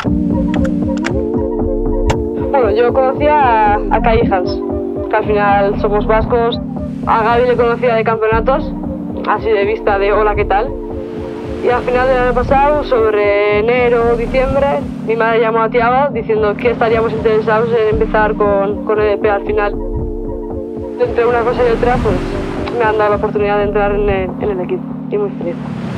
Bueno, yo conocía a Kai Hans, que al final somos vascos. A Gaby le conocía de campeonatos, así de vista de hola, ¿qué tal? Y al final del año pasado, sobre enero o diciembre, mi madre llamó a Thiago diciendo que estaríamos interesados en empezar con EDP al final. Entre una cosa y otra, pues me han dado la oportunidad de entrar en el equipo y muy feliz.